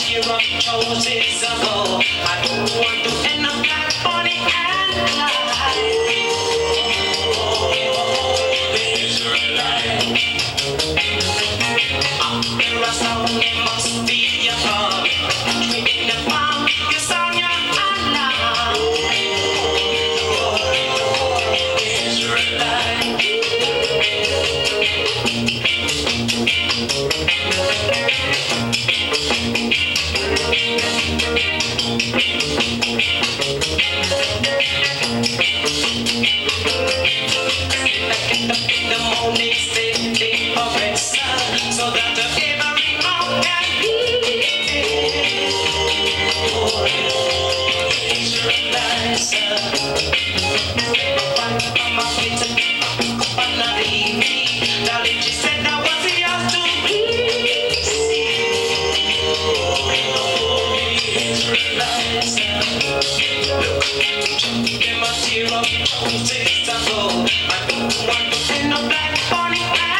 tear up choices ago. I don't want to end up like Bonnie and Clyde. Israelite. There are sound, it must be your God. In the palm, you sound your Allah. Israelite. The morning state the professor, so that every mouth can hear. Israelites, one from a little banana, darling, she said that was yours to be. Israelites, look, them a tear up, don't take a go. I don't want to end up like Bonnie.